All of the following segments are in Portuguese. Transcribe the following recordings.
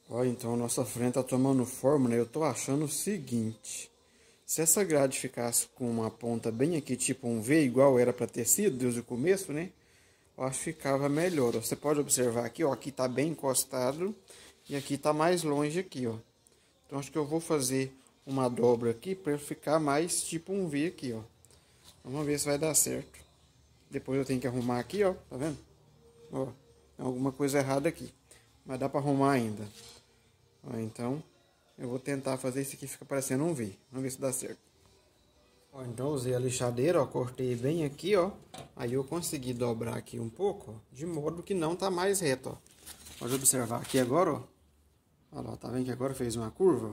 Ó, então a nossa frente tá tomando forma, né? Eu tô achando o seguinte. Se essa grade ficasse com uma ponta bem aqui, tipo um V, igual era para ter sido desde o começo, né? Eu acho que ficava melhor. Ó. Você pode observar aqui, ó. Aqui tá bem encostado e aqui tá mais longe aqui, ó. Então acho que eu vou fazer uma dobra aqui para ficar mais tipo um V aqui, ó. Vamos ver se vai dar certo. Depois eu tenho que arrumar aqui, ó. Tá vendo? Ó, tem alguma coisa errada aqui. Mas dá para arrumar ainda. Ó, então, eu vou tentar fazer isso aqui fica parecendo um V. Vamos ver se dá certo. Ó, então, usei a lixadeira, ó. Cortei bem aqui, ó. Aí eu consegui dobrar aqui um pouco, ó. De modo que não tá mais reto, ó. Pode observar aqui agora, ó. Olha lá, tá vendo que agora fez uma curva?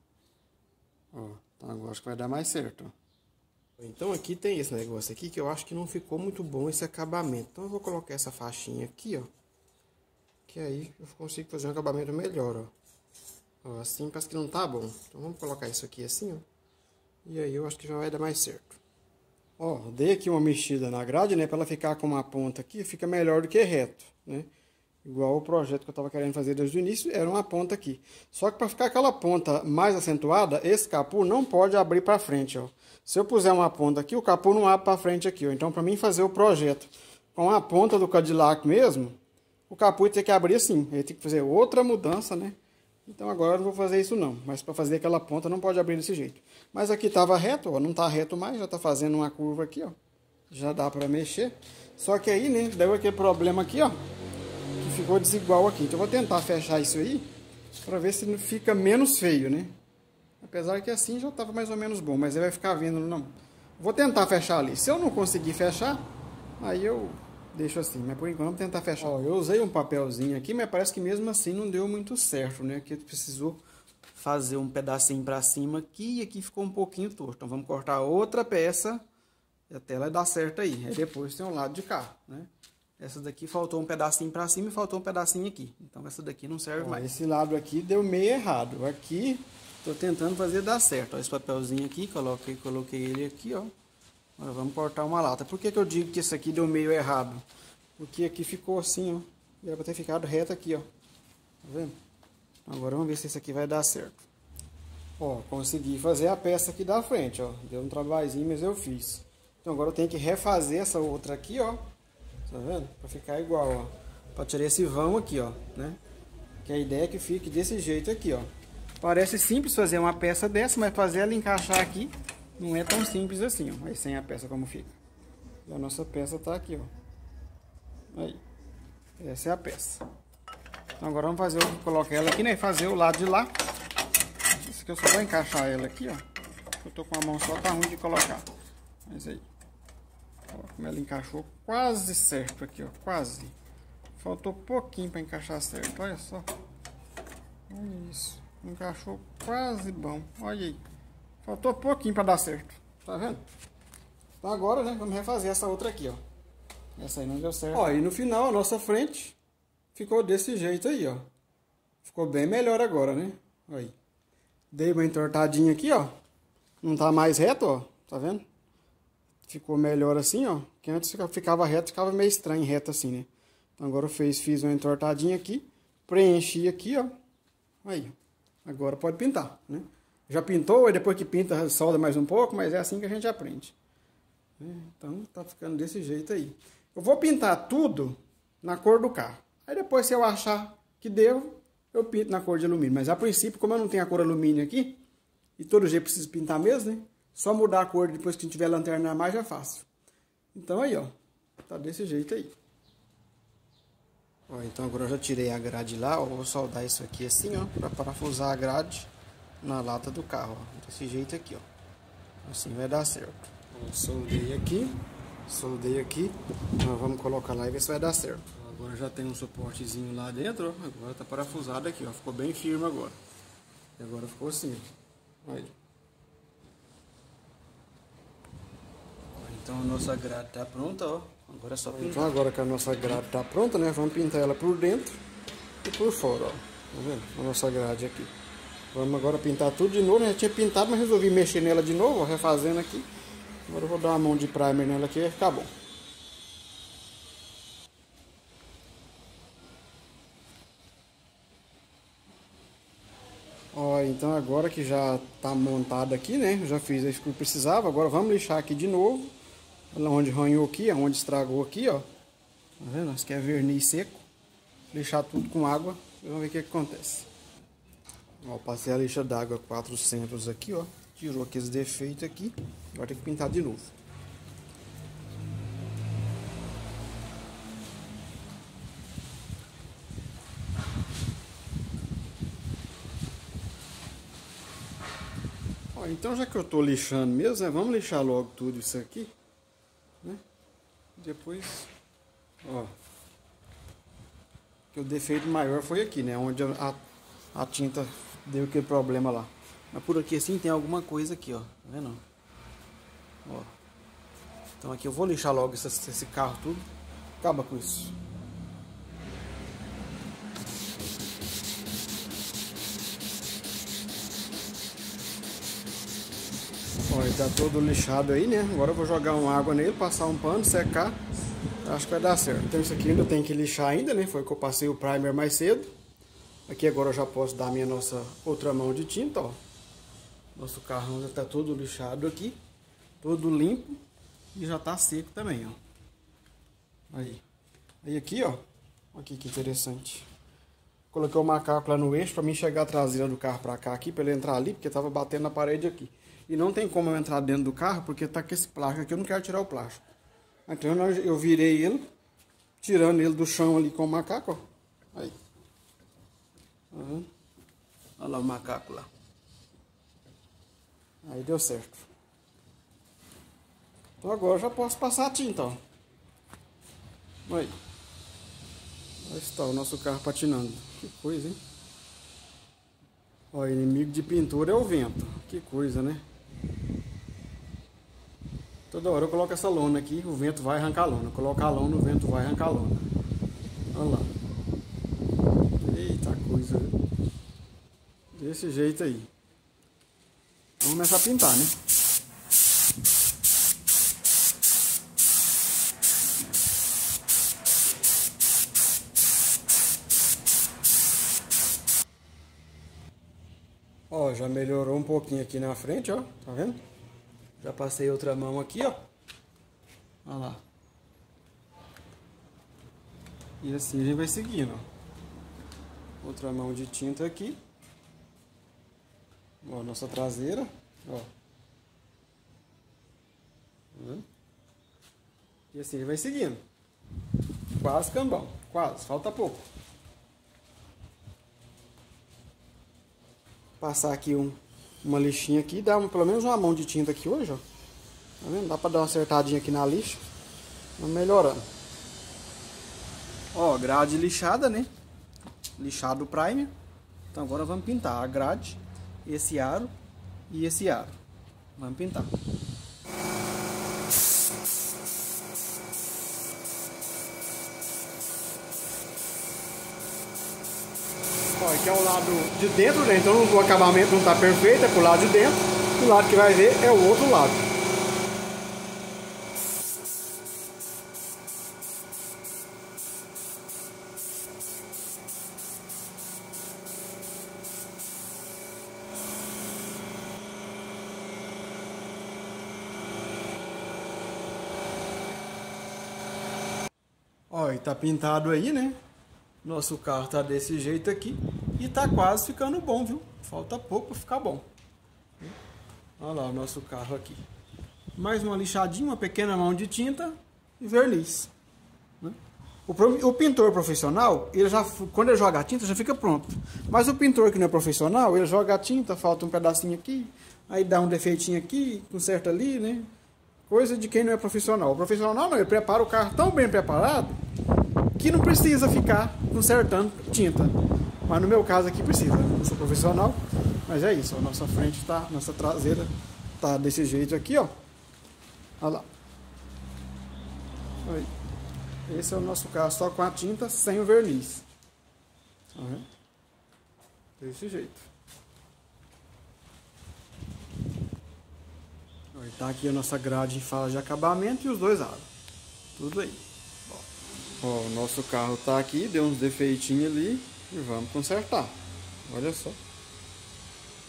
Ó, então agora acho que vai dar mais certo, ó. Então aqui tem esse negócio aqui que eu acho que não ficou muito bom esse acabamento. Então eu vou colocar essa faixinha aqui, ó. Que aí eu consigo fazer um acabamento melhor, ó. Ó, assim parece que não tá bom. Então vamos colocar isso aqui assim, ó. E aí eu acho que já vai dar mais certo. Ó, dei aqui uma mexida na grade, né? Pra ela ficar com uma ponta aqui, fica melhor do que reto, né? Igual o projeto que eu tava querendo fazer desde o início, era uma ponta aqui. Só que para ficar aquela ponta mais acentuada, esse capô não pode abrir para frente, ó. Se eu puser uma ponta aqui, o capô não abre para frente aqui, ó. Então, para mim fazer o projeto com a ponta do Cadillac mesmo, o capô tem que abrir assim. Ele tem que fazer outra mudança, né? Então agora eu não vou fazer isso não. Mas para fazer aquela ponta não pode abrir desse jeito. Mas aqui tava reto, ó. Não tá reto mais, já tá fazendo uma curva aqui, ó. Já dá para mexer. Só que aí, né, deu aquele problema aqui, ó. Que ficou desigual aqui. Então eu vou tentar fechar isso aí para ver se não fica menos feio, né? Apesar que assim já estava mais ou menos bom, mas ele vai ficar vendo, não. Vou tentar fechar ali. Se eu não conseguir fechar, aí eu deixo assim. Mas por enquanto vou tentar fechar. Ó, eu usei um papelzinho aqui, mas parece que mesmo assim não deu muito certo, né? Aqui precisou fazer um pedacinho para cima aqui e aqui ficou um pouquinho torto. Então vamos cortar outra peça e até ela dar certo aí. Aí depois tem um lado de cá, né? Essa daqui faltou um pedacinho para cima e faltou um pedacinho aqui. Então essa daqui não serve mais. Esse lado aqui deu meio errado. Aqui tô tentando fazer dar certo. Ó, esse papelzinho aqui, coloquei ele aqui, ó. Agora vamos cortar uma lata. Por que que eu digo que esse aqui deu meio errado? Porque aqui ficou assim, ó. Era para ter ficado reto aqui, ó. Tá vendo? Agora vamos ver se esse aqui vai dar certo. Ó, consegui fazer a peça aqui da frente, ó. Deu um trabalhinho, mas eu fiz. Então agora eu tenho que refazer essa outra aqui, ó. Tá vendo? Pra ficar igual, ó. Pra tirar esse vão aqui, ó, né? Que a ideia é que fique desse jeito aqui, ó. Parece simples fazer uma peça dessa, mas fazer ela encaixar aqui não é tão simples assim, ó. Aí sem a peça como fica. E a nossa peça tá aqui, ó. Aí. Essa é a peça. Então agora vamos fazer, colocar ela aqui, né? Fazer o lado de lá. Isso aqui eu só vou encaixar ela aqui, ó. Eu tô com a mão só, tá ruim de colocar. Mas aí. Ó, como ela encaixou quase certo aqui, ó, quase. Faltou pouquinho para encaixar certo, olha só. Olha isso, encaixou quase bom, olha aí. Faltou pouquinho para dar certo, tá vendo? Então agora, né, vamos refazer essa outra aqui, ó. Essa aí não deu certo. Ó, e no final a nossa frente ficou desse jeito aí, ó. Ficou bem melhor agora, né? Olha aí. Dei uma entortadinha aqui, ó. Não tá mais reto, ó, tá vendo? Ficou melhor assim, ó. Que antes ficava reto, ficava meio estranho reto assim, né? Então agora eu fiz uma entortadinha aqui. Preenchi aqui, ó. Aí. Agora pode pintar, né? Já pintou, e depois que pinta, solda mais um pouco, mas é assim que a gente aprende. Então tá ficando desse jeito aí. Eu vou pintar tudo na cor do carro. Aí depois, se eu achar que devo, eu pinto na cor de alumínio. Mas a princípio, como eu não tenho a cor alumínio aqui, e todo jeito preciso pintar mesmo, né? Só mudar a cor depois que tiver lanterna a mais já é fácil. Então aí, ó. Tá desse jeito aí. Ó, então agora eu já tirei a grade lá, ó. Vou soldar isso aqui assim, ó. Pra parafusar a grade na lata do carro, ó. Desse jeito aqui, ó. Assim vai dar certo. Ó, soldei aqui. Soldei aqui. Nós vamos colocar lá e ver se vai dar certo. Agora já tem um suportezinho lá dentro, ó. Agora tá parafusado aqui, ó. Ficou bem firme agora. E agora ficou assim, ó. Aí. Então a nossa grade tá pronta, ó. Agora é só pintar. Então agora que a nossa grade tá pronta, né? Vamos pintar ela por dentro e por fora, ó. Tá vendo? A nossa grade aqui. Vamos agora pintar tudo de novo. Já tinha pintado, mas resolvi mexer nela de novo, ó, refazendo aqui. Agora eu vou dar uma mão de primer nela aqui e vai ficar bom. então agora que já tá montado aqui, né? Eu já fiz isso que eu precisava. Agora vamos lixar aqui de novo. Olha onde ranhou aqui, onde estragou aqui, ó. Tá vendo? Nós quer verniz seco. Lixar tudo com água. Vamos ver o que acontece. Ó, passei a lixa d'água 400 aqui, ó. Tirou aqueles defeitos aqui. Agora tem que pintar de novo. Ó, então já que eu tô lixando mesmo, né? Vamos lixar logo tudo isso aqui, né? Depois, ó. Que o defeito maior foi aqui, né? Onde a tinta deu aquele problema lá. Mas por aqui assim tem alguma coisa aqui, ó. Tá vendo? Ó. Então aqui eu vou lixar logo esse carro tudo. Acaba com isso. Ó, ele tá todo lixado aí, né? Agora eu vou jogar uma água nele, passar um pano, secar. Acho que vai dar certo. Então isso aqui ainda tem que lixar ainda, né? Foi que eu passei o primer mais cedo. Aqui agora eu já posso dar minha outra mão de tinta, ó. Nosso carro já tá todo lixado aqui. Todo limpo. E já tá seco também, ó. Aí aqui, ó. Olha que interessante. Coloquei o macaco lá no eixo pra mim chegar a traseira do carro pra cá aqui, pra ele entrar ali, porque tava batendo na parede aqui. E não tem como eu entrar dentro do carro, porque tá com esse plástico aqui, eu não quero tirar o plástico. Então eu virei ele, tirando ele do chão ali com o macaco, ó. Aí. Uhum. Olha lá o macaco lá. Aí deu certo. Então agora eu já posso passar a tinta, ó. Aí. Aí está o nosso carro patinando. Que coisa, hein? Ó, inimigo de pintura é o vento. Que coisa, né? Toda hora eu coloco essa lona aqui, o vento vai arrancar a lona. Colocar a lona, o vento vai arrancar a lona. Olha lá. Eita coisa, viu? Desse jeito aí. Vamos começar a pintar, né? Ó, já melhorou um pouquinho aqui na frente, ó. Tá vendo? Já passei outra mão aqui, ó. Olha lá. E assim a gente vai seguindo, ó. Outra mão de tinta aqui. Ó, nossa traseira, ó. Tá vendo? E assim ele vai seguindo. Quase cambão, quase, falta pouco. Passar aqui uma lixinha aqui, dá pelo menos uma mão de tinta aqui hoje, ó. Tá vendo? Dá pra dar uma acertadinha aqui na lixa. Vamos melhorando. Ó, grade lixada, né? Lixado o primer. Então agora vamos pintar a grade, esse aro e esse aro. Vamos pintar. Ó, aqui é o lado de dentro, né? Então o acabamento não está perfeito, é pro lado de dentro. O lado que vai ver é o outro lado. Ó, e tá pintado aí, né? Nosso carro tá desse jeito aqui e tá quase ficando bom, viu? Falta pouco para ficar bom. Olha lá o nosso carro aqui. Mais uma lixadinha, uma pequena mão de tinta e verniz. O pintor profissional, ele já, quando ele joga a tinta, já fica pronto. Mas o pintor que não é profissional, ele joga a tinta, falta um pedacinho aqui, aí dá um defeitinho aqui, conserta ali, né? Coisa de quem não é profissional. O profissional não, ele prepara o carro tão bem preparado que não precisa ficar consertando tinta. Mas no meu caso aqui precisa. Eu não sou profissional, mas é isso. A nossa frente tá, nossa traseira tá desse jeito aqui, ó. Olha lá. Aí. Esse é o nosso carro só com a tinta, sem o verniz. Tá vendo? Desse jeito. Aí tá aqui a nossa grade em fala de acabamento e os dois aros. Tudo aí. Ó, o nosso carro tá aqui, deu uns defeitinhos ali e vamos consertar. Olha só.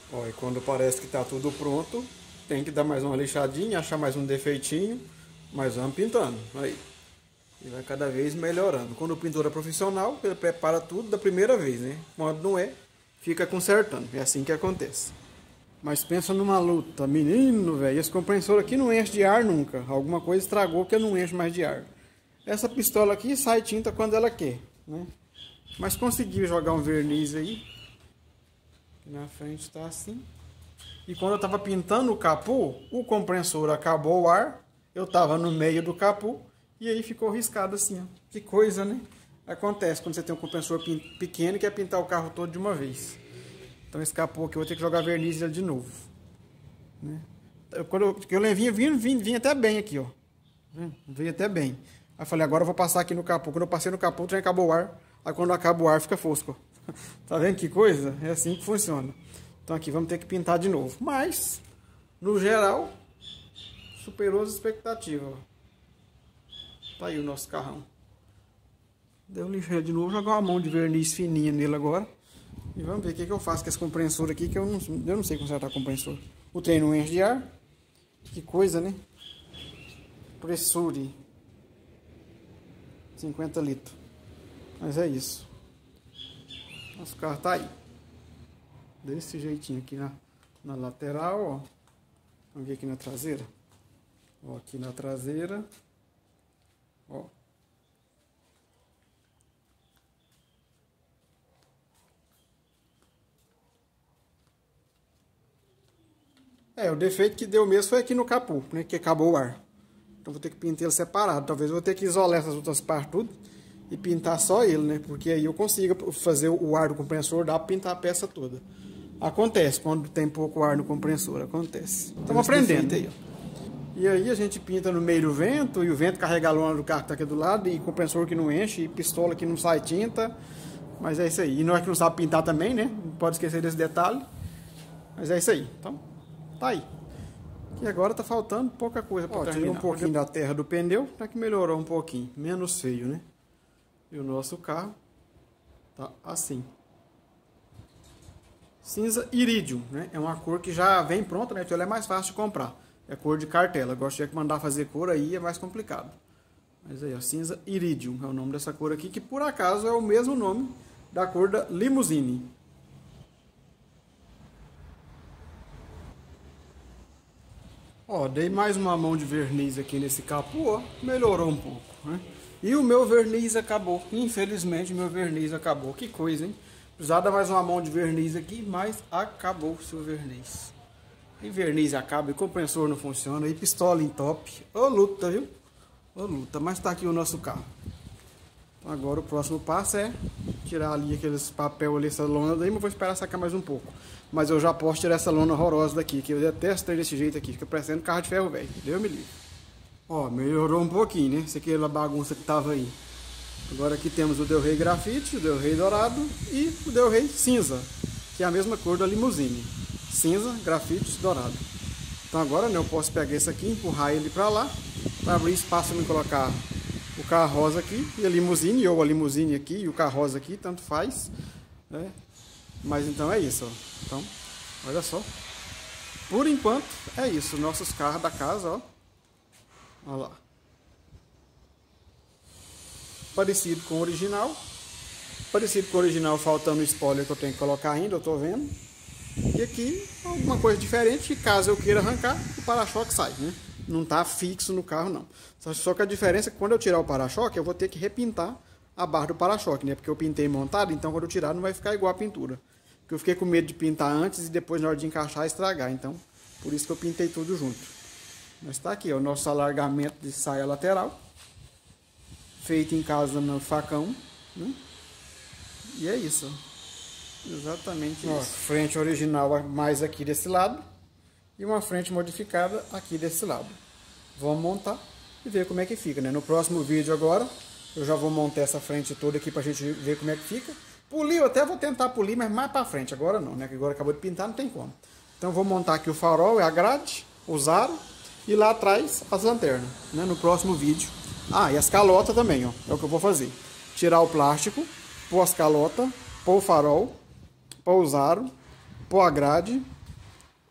Ó, e quando parece que tá tudo pronto, tem que dar mais uma lixadinha, achar mais um defeitinho, mas vamos pintando. Aí. E vai cada vez melhorando. Quando o pintor é profissional, ele prepara tudo da primeira vez, né? Quando não é, fica consertando. É assim que acontece. Mas pensa numa luta, menino, velho. Esse compressor aqui não enche de ar nunca. Alguma coisa estragou que eu não encho mais de ar. Essa pistola aqui sai tinta quando ela quer, né? Mas consegui jogar um verniz aí. Na frente tá assim. E quando eu tava pintando o capô, o compressor acabou o ar. Eu tava no meio do capô. E aí ficou riscado assim, ó. Que coisa, né? Acontece quando você tem um compressor pequeno e quer pintar o carro todo de uma vez. Então esse capô aqui eu vou ter que jogar verniz de novo, né? Quando eu vinha até bem aqui, ó. Veio até bem. Aí eu falei, agora eu vou passar aqui no capô. Quando eu passei no capô, o trem acabou o ar. Aí quando acaba o ar, fica fosco, ó. Tá vendo que coisa? É assim que funciona. Então aqui vamos ter que pintar de novo. Mas, no geral, superou as expectativas, ó. Tá aí o nosso carrão. Deu lixeira de novo, jogar uma mão de verniz fininha nele agora. E vamos ver o que eu faço com esse compressor aqui, que eu não sei consertar o compressor. O trem não enche de ar. Que coisa, né? Pressure. 50 litros. Mas é isso. Nosso carro tá aí. Desse jeitinho aqui na lateral, ó. Vamos ver aqui na traseira. Ó, aqui na traseira. Ó. O defeito que deu mesmo foi aqui no capô, né? Que acabou o ar. Então vou ter que pintar ele separado. Talvez eu vou ter que isolar essas outras partes tudo e pintar só ele, né? Porque aí eu consigo fazer o ar do compressor, dá pra pintar a peça toda. Acontece quando tem pouco ar no compressor, acontece. Estamos aprendendo aí, ó. E aí a gente pinta no meio do vento, e o vento carrega a lona do carro que tá aqui do lado, e compressor que não enche, e pistola que não sai tinta. Mas é isso aí. E nós que não sabe pintar também, né? Não pode esquecer desse detalhe. Mas é isso aí. Então, tá aí. E agora tá faltando pouca coisa para terminar. Tirei um pouquinho da terra do pneu, tá que melhorou um pouquinho. Menos feio, né? E o nosso carro tá assim. Cinza Iridium, né? É uma cor que já vem pronta, né? Então ela é mais fácil de comprar. É cor de cartela. Gosto de mandar fazer cor aí, é mais complicado. Mas aí, ó, cinza Iridium é o nome dessa cor aqui, que por acaso é o mesmo nome da cor da Limousine. Ó, dei mais uma mão de verniz aqui nesse capô, ó, melhorou um pouco, né? E o meu verniz acabou. Infelizmente, meu verniz acabou. Que coisa, hein? Precisava dar mais uma mão de verniz aqui, mas acabou o seu verniz. E verniz acaba, e compressor não funciona, e pistola entope. Ô luta, viu? Ô luta, mas tá aqui o nosso carro. Então agora o próximo passo é tirar ali aqueles papel ali, essa lona daí, mas vou esperar sacar mais um pouco. Mas eu já posso tirar essa lona horrorosa daqui, que eu detesto desse jeito aqui, fica parecendo carro de ferro velho. Deus me livre. Ó, melhorou um pouquinho, né? Essa aqui é a bagunça que tava aí. Agora aqui temos o Del Rey grafite, o Del Rey dourado e o Del Rey cinza, que é a mesma cor da Limousine. Cinza, grafite, dourado. Então agora, né, eu posso pegar esse aqui, empurrar ele para lá, para abrir espaço para me colocar o carro rosa aqui e a Limousine, ou a Limousine aqui e o carro rosa aqui, tanto faz, né? Mas então é isso, ó. Então, olha só. Por enquanto é isso, nossos carros da casa, ó. Olha lá. Parecido com o original. Parecido com o original, faltando o spoiler que eu tenho que colocar ainda, eu tô vendo. E aqui, alguma coisa diferente, que caso eu queira arrancar, o para-choque sai, né? Não tá fixo no carro, não. Só que a diferença é que quando eu tirar o para-choque, eu vou ter que repintar a barra do para-choque, né? Porque eu pintei montado, então quando eu tirar não vai ficar igual a pintura. Porque eu fiquei com medo de pintar antes e depois na hora de encaixar estragar. Então, por isso que eu pintei tudo junto. Mas tá aqui, ó, o nosso alargamento de saia lateral. Feito em casa no facão, né? E é isso, ó. Exatamente isso. Frente original mais aqui desse lado e uma frente modificada aqui desse lado. Vamos montar e ver como é que fica, né? No próximo vídeo agora eu já vou montar essa frente toda aqui pra gente ver como é que fica. Polir, eu até vou tentar polir, mas mais pra frente, agora não, né? Que agora acabou de pintar, não tem como. Então vou montar aqui o farol, a grade, o aro e lá atrás as lanternas, né? No próximo vídeo. Ah, e as calotas também, ó. É o que eu vou fazer. Tirar o plástico, pôr as calotas, pôr o farol, pôr os aros, pôr a grade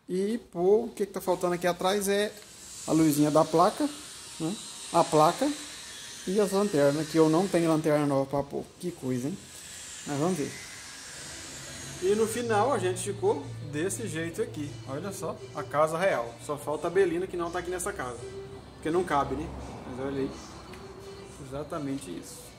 E pô, o que tá faltando aqui atrás é a luzinha da placa, né? A placa e as lanternas, que eu não tenho lanterna nova para pôr. Que coisa, hein? Mas vamos ver. E no final a gente ficou desse jeito aqui. Olha só, a casa real. Só falta a Belina que não tá aqui nessa casa. Porque não cabe, né? Mas olha aí. Exatamente isso.